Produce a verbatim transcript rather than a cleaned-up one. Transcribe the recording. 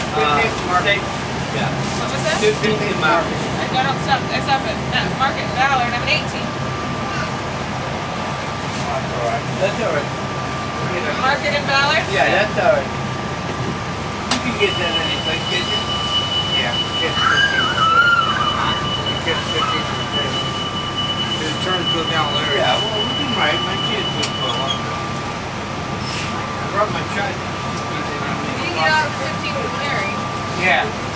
fifteen for Market. Yeah. What was that? fifteen for Market. I don't stop. I stop at that Market Ballard. I'm at eighteen. That's all right. That's all right. Market and Ballard? Yeah, that's all right. You can get that any place, can't you? Yeah, get fifteen. Get fifteen for the day. The turns go down there. Yeah, well, we can ride. My kids would go along. I brought my child. You can get out of fifteen with Mary. Yeah.